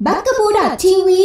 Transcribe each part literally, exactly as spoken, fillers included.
บักกะบูดอททีวี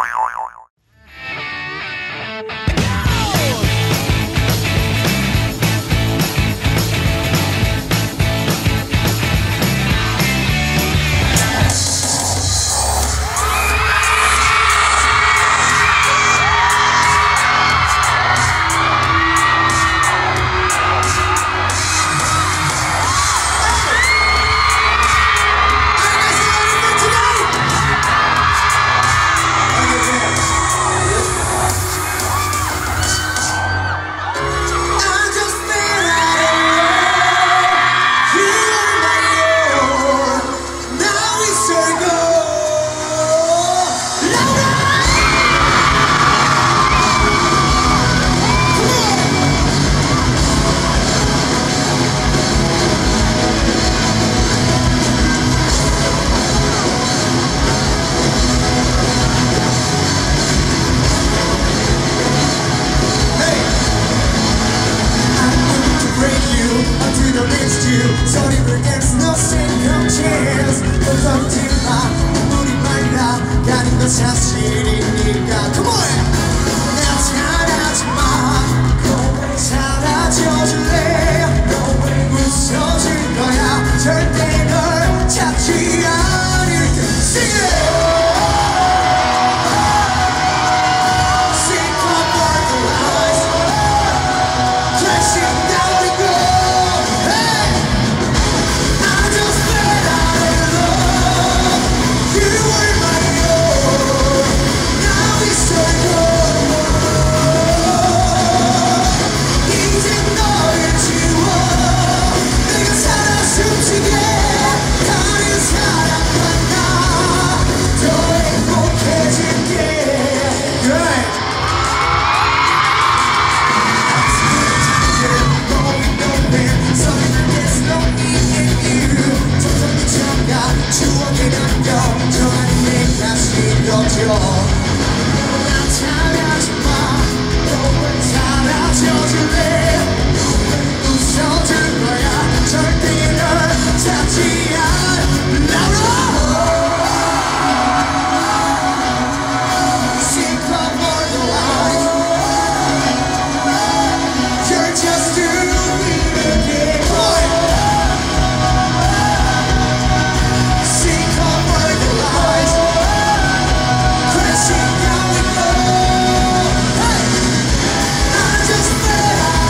소리를 There's no second chance 걱정지마 우리 말라 가는 건 사실이니까 Come on! 나 잘하지마 사라져줄래 웃어줄 거야 절대 널 찾지 않을 때 Sing it! Sing up for the lies Crashing down we go 추억이 남겨 저 안에 내가 실려줘 나타나지마 사라져줄래 웃어줄 거야 절대 널 찾지 않으라 Seek love for the life You're just doing it again Crashing down we go. Hey, I just fell.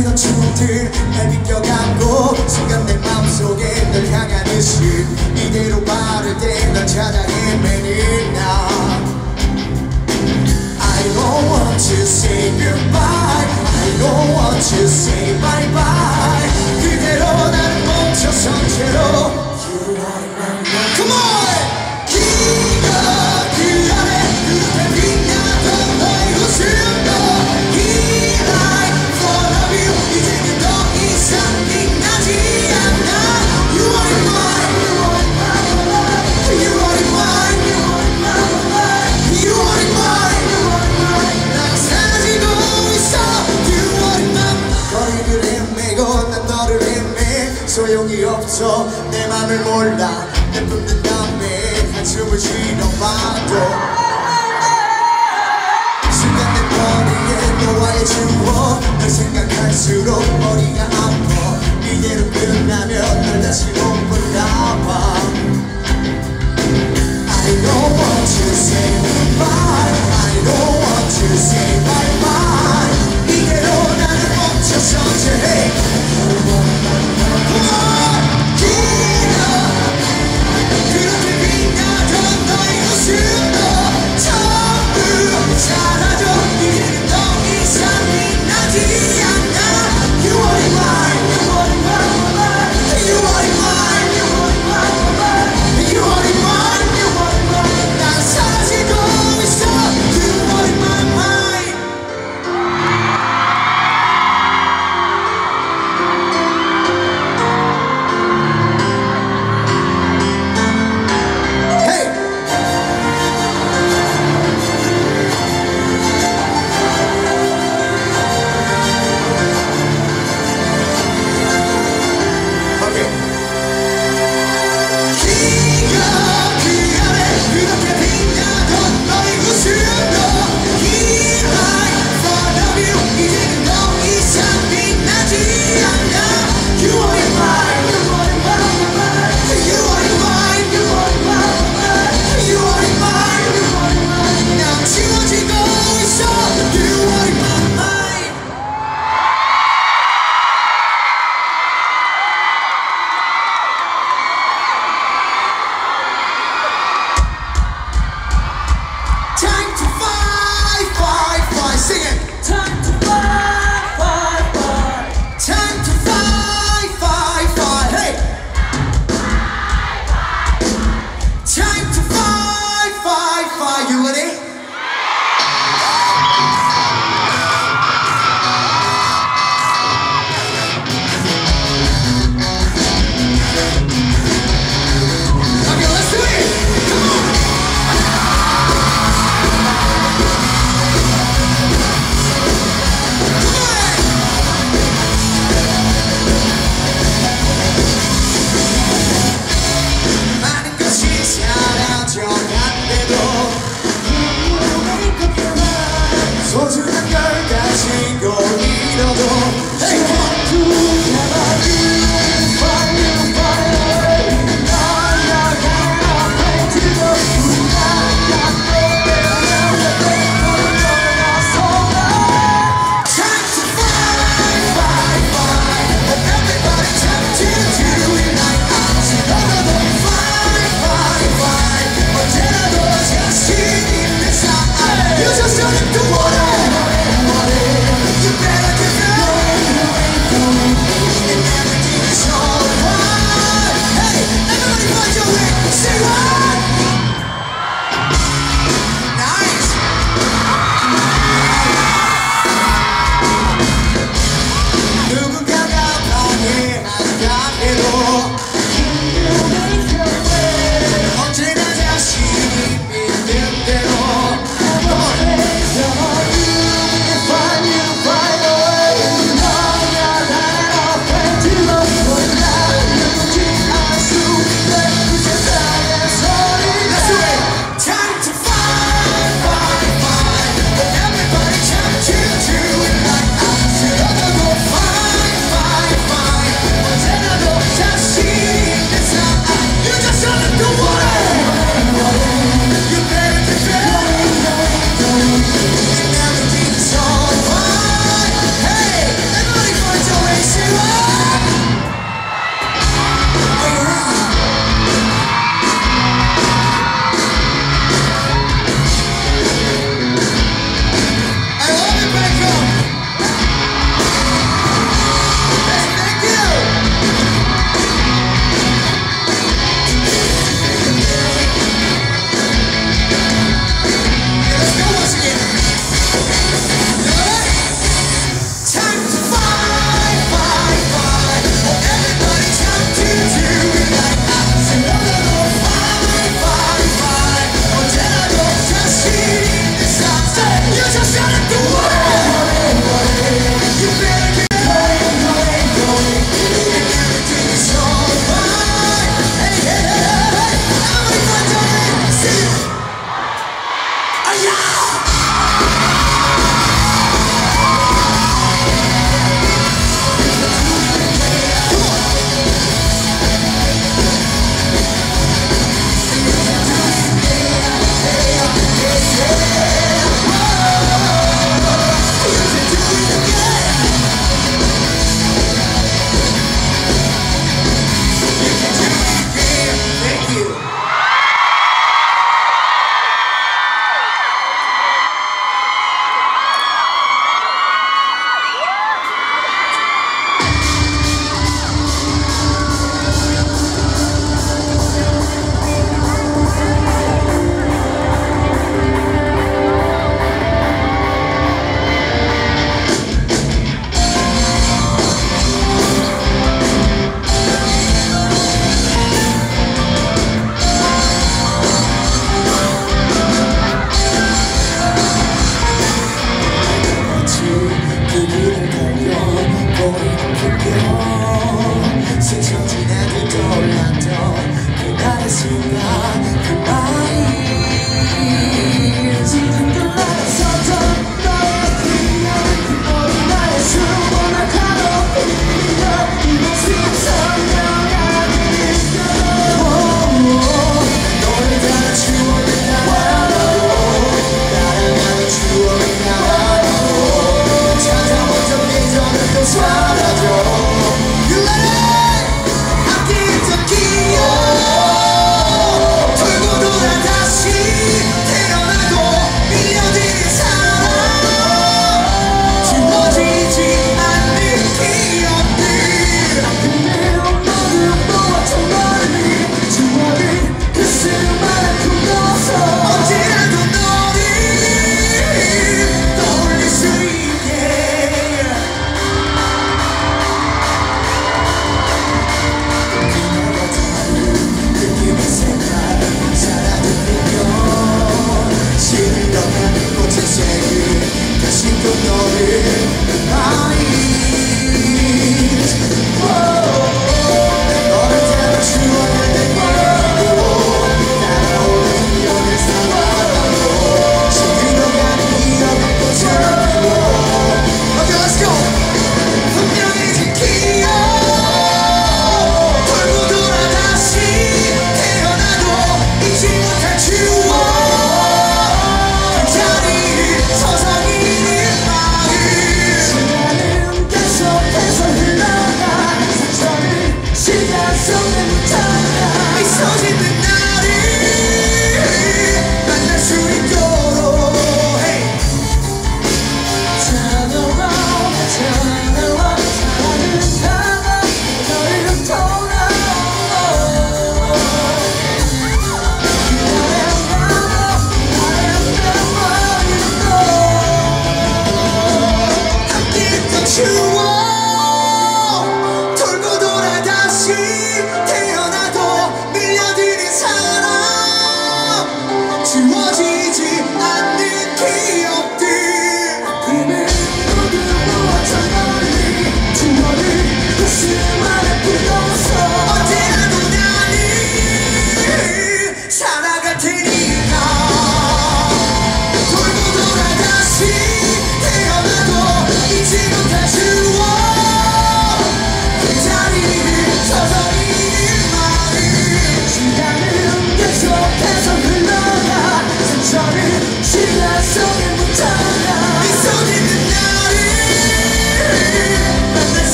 그런 추억들 날 비껴가고 순간 내 마음속에 널 향하듯이 이대로 바를 때 널 찾아 헤매는 나 I don't want to say goodbye I don't want to say bye bye 그대로 나는 멈춰선 채로 You are my love Come on! 기가 그 안에 그때 빛나던 너의 웃음도 He like for you 이제는 더 이상 빛나지 않아 You are mine You are mine You are mine You are mine 난 사라지고 있어 You are mine 거리를 헤매고 난 너를 헤매 소용이 없어 내 맘을 몰라 내 품는 담에 한숨을 쉬어봐도 순간 내 머리에 너와의 추억 널 생각할수록 머리가 아파 이대로